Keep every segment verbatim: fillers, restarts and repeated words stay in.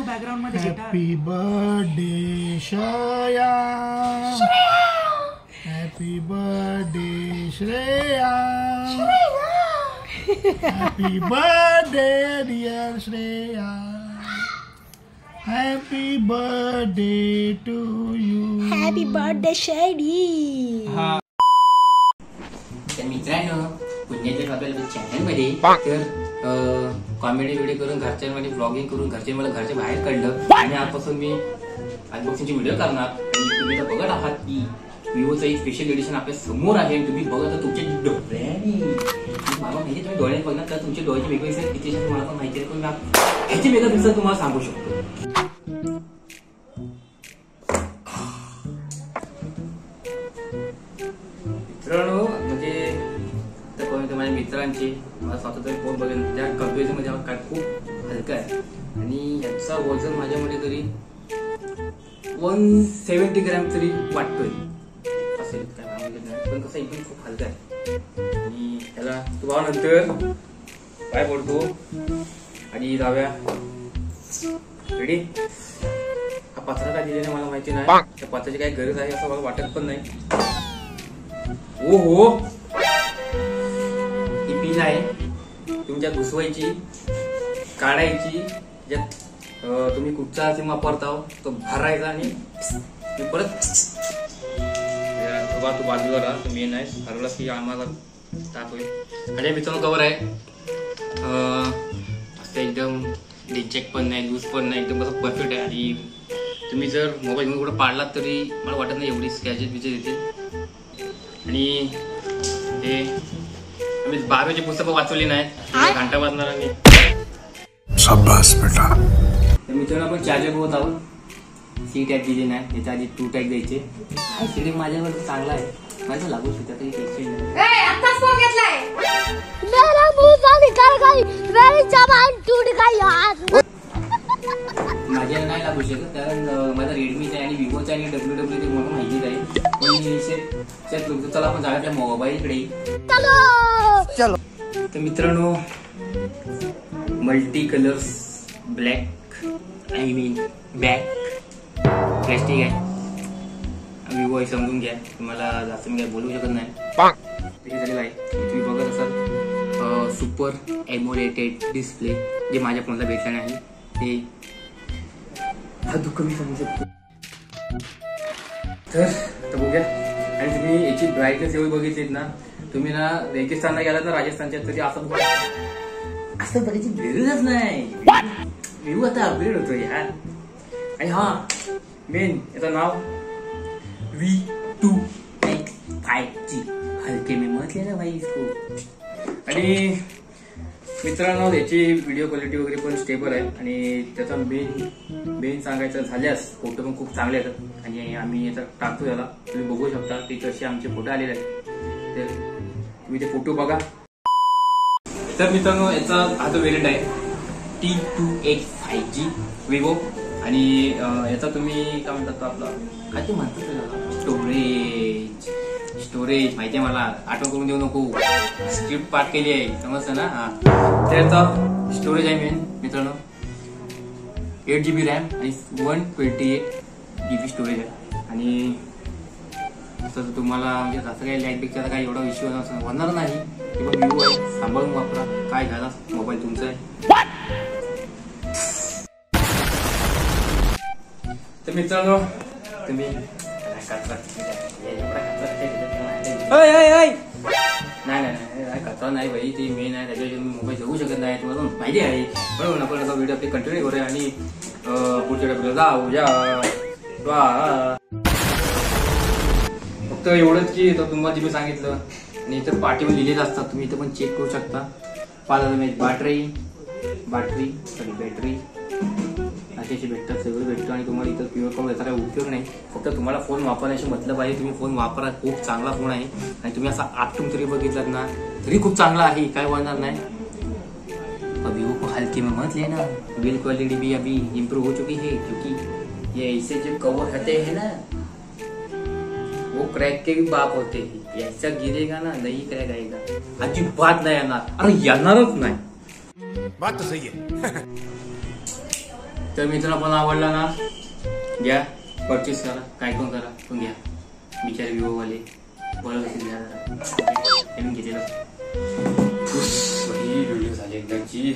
Background मध्ये happy birthday Shreya, happy birthday Shreya, happy birthday dear Shreya, happy birthday to you, happy birthday शेडी. तर मित्रांनो, पुण्याच्या आपल्याला चॅनल मध्ये तर कॉमेडी व्हिडिओ करून घरच्यांमध्ये ब्लॉगिंग करून घरचे मला घरच्या बाहेर काढलं आणि आजपासून मी अनबॉक्सिंगची व्हिडिओ करणार. आणि तुम्ही तर बघत आहात की विवोचं एक स्पेशल एडिशन आपल्या समोर आहे आणि तुम्ही बघत तर तुमच्या डोळ्याने मला माहिती तुम्ही डोळ्याने बघणार तर तुमच्या डोळ्याची वेगवेगळे किती मला पण माहिती आहे. पण ह्याची मेगा पिक्सल तुम्हाला सांगू शकतो. मित्रांनो म्हणजे माझ्या मित्रांची मला स्वतःचा फोन बघेल त्या कंपॅरिझन मध्ये काय खूप हलका आहे आणि याचा वजन माझ्यामध्ये तरी वन सेव्हन्टी ग्रॅम तरी वाटतोय असेल काय नाही. पण कसं एकदम खूप हलका आहे आणि त्याला तुला नंतर काय बोलतो आणि जाऊया. रेडी? हा पत्रा काय दिलेला मला माहिती नाही. त्या पत्राची काही गरज आहे असं मला वाटत पण नाही. ओ हो पिन आहे तुमच्या घुसवायची काढायची ज्यात तुम्ही कुठचा सिम वापरता तो भरायचा आणि परत तू बाजूला राहा. तुम्ही नाही हरवलास की आम्हाला टाकूया. आणि मित्रांनो कवर आहे असं एकदम डिचेक पण नाही लूज पण नाही एकदम कसं परफेक्ट आहे. आणि तुम्ही जर मोबाईल घेऊन कुठं पाडलात तरी मला वाटत नाही एवढी स्क्रॅचेस बिचेस येतील. आणि हे मी बारावीची पुस्तकं वाचवली नाही घंटा वाचणार मी. शाबास बेटा. तर मित्रांनो आपण चार्जर बघत आहोत. सी टाईप दिली नाही त्याच्या आधी टू टाईप द्यायचे. सी माझ्यावर चांगला आहे माझं लागू शकतं काही टेन्शन नाही. माझ्या नाही लागू शकत कारण माझा रेडमीचा आहे आणि विवोचा आणि डब्ल्यू डब्ल्यू ते मला माहिती आहे. पण चला आपण जाऊया मोबाईलकडे. चलो. तर मित्रांनो multi colours black I mean back plastic आहे. विवो आहे समजून घ्या. तुम्हाला जास्त मी काय बोलू शकत नाही. हे झालेलं आहे तुम्ही बघत असाल सुपर एमोलेटेड डिस्प्ले जे माझ्या फोनला भेटलं नाही ते हा दुःख मी समजू शकतो. तर बघूया. आणि तुम्ही याची ब्राईटनेस एवढी बघितलीत ना तुम्ही ना रेगिस्तानला गेलात ना राजस्थानच्या तरी असं असं बघायची गरजच नाही. व्ह्यू आता अपग्रेड होतो यार. आणि हा मेन याचं नाव V two X five G हलके में मत लेना भाई इसको. आणि मित्रांनो याची व्हिडिओ क्वालिटी वगैरे पण स्टेबल आहे आणि त्याचा मेन मेन सांगायचं झाल्यास फोटो पण खूप चांगले येतात. आणि आम्ही याचा टाकतो याला तुम्ही बघू शकता ते कसे आमचे फोटो आलेले आहेत. तर तुम्ही ते फोटो बघा. तर मित्रांनो याचा हा जो व्हेरियंट आहे T two X five G Vivo. आणि याचा तुम्ही काय म्हणतात आपला काय ते म्हणतात स्टोरेज स्टोरेज माहिती आहे मला आठवण करून देऊ नको. स्क्रिप्ट पाठ केली आहे समजतं ना. हा तर याचा स्टोरेज आहे मेन मित्रांनो एट जी बी रॅम आणि one twenty eight G B storage आहे. आणि तसं तुम्हाला म्हणजे असं काही लॅग बिगचा काही एवढा इश्यू होणार नाही. किंवा व्ह्यू आहे सांभाळून वापरा. काय झाला मोबाईल तुमचा आहे. तर मित्रांनो तुम्ही नाही नाही कचरा नाही भाई ती मेन आहे त्याच्याशिवाय मी मोबाईल जगू शकत नाही तुम्हाला माहिती आहे. बरोबर आपण आता व्हिडिओ आपली कंटिन्यू करूया आणि पुढच्या टप्प्याला जाऊ या. फक्त एवढंच की तुम्हाला जे मी सांगितलं आणि इथं पाठीवर लिहिलेलं असतात तुम्ही इथं पण चेक करू शकता. पाच हजार M H battery battery sorry battery अशी भेटतात सगळं भेटतं. आणि तुम्हाला इथं प्युअर करून याचा काही उपयोग नाही. फक्त तुम्हाला फोन वापरण्याशी मतलब आहे. तुम्ही फोन वापरा खूप चांगला फोन आहे आणि तुम्ही असा आठवून तरी बघितलात ना तरी खूप चांगला आहे काय होणार नाही. अभी वो हल्के में मत लेना. बिल्ड क्वालिटी भी अभी इम्प्रूव हो चुकी है क्योंकि ये ऐसे जो कवर हटे हैं ना वो क्रैक के भी बाप होते हैं. ऐसा गिरेगा ना नहीं क्रैक आएगा अजिबात नाही येणार. अरे येणारच नाही. बात तो सही है. तर मित्रांनो पण आवडला ना घ्या, परचेस करा, काय पण करा पण घ्या. बिचारे विवो वाले बरं कसे घ्या जरा मी घेतलेलं. व्हिडिओ झाले एकदाची.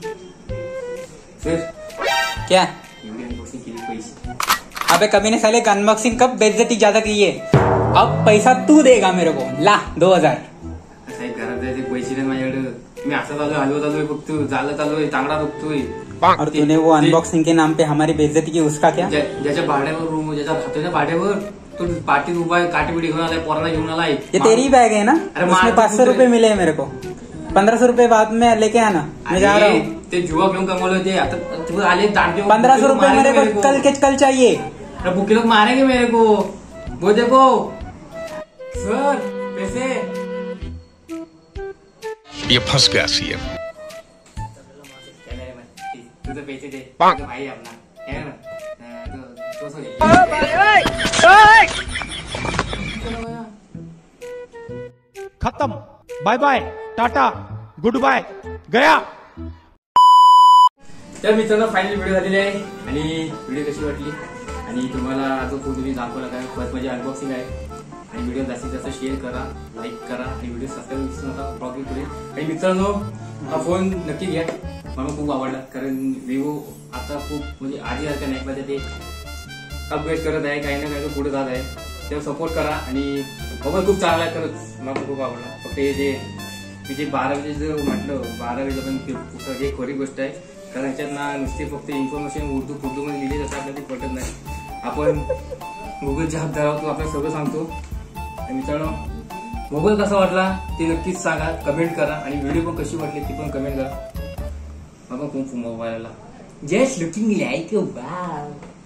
सर क्या एवढी अनबॉक्सिंग केली पैसे. अबे कभी ने साले अनबॉक्सिंग कब बेइज्जती ज्यादा की है. अब पैसा तू देगा मेरे को. ला दो हजार. साहेब घरात जायचे पैसे नाही माझ्याकडे. मी असं चालू हलवत आलोय फक्त चालत आलोय तांगडा दुखतोय. और तूने वो अनबॉक्सिंग के नाम पे हमारी बेइज्जती की उसका क्या. ज्याच्या भाड्यावर रूम ज्याच्या राहतोय ना भाड्यावर तो पार्टीत उभा आहे काटीपिटी घेऊन आलाय पोरांना घेऊन आलाय. ये तेरी बैग है ना. उसमें पाँच सौ रुपए मिले मेरे को. पंद्रह सौ रुपए बाद में लेके आना. मैं जा रहा हूँ. ते जुआ घेऊन कमवलं ते आता आले दांडे. पंद्रह सौ रुपए मेरे को कल के कल चाहिए. भूखे लोग मारेंगे मेरे को. वो देखो सर पैसे. ये फंस गया सी एम. तुझे पैसे दे भाई अपना. खत्म. Bye bye tata good bye गया. तर मित्रांनो फायनल व्हिडिओ झालेली आहे आणि व्हिडिओ कशी वाटली आणि तुम्हाला जो फोन तुम्ही दाखवला काय फर्स्ट म्हणजे अनबॉक्सिंग आहे. आणि व्हिडिओ जास्तीत जास्त शेअर करा, लाईक करा आणि व्हिडिओ सबस्क्राईब विसरू नका. ब्लॉगिंग करेल. आणि मित्रांनो हा फोन नक्की घ्या. मला खूप आवडला कारण विवो आता खूप म्हणजे आधी सारखं नाही पाहिजे ते अपग्रेड करत आहे काही ना काही तो पुढे जात आहे. तेव्हा सपोर्ट करा आणि मोबाईल खूप चांगला आहे खरंच मला खूप आवडला. फक्त हे जे मी जे बारावीचे जर म्हटलं बारावीला पण पुस्तक हे खरी गोष्ट आहे कारण ह्याच्यात ना नुसते फक्त इन्फॉर्मेशन उर्दू उर्दू मध्ये लिहिले जातं आपल्याला ते पटत नाही. आपण गुगलच्या हात धरावतो आपल्याला सगळं सांगतो. मित्रांनो मोबाईल कसा वाटला ते नक्कीच सांगा, कमेंट करा आणि व्हिडिओ पण कशी वाटली ती पण कमेंट करा. मला खूप मोबाईलला just looking like a wow.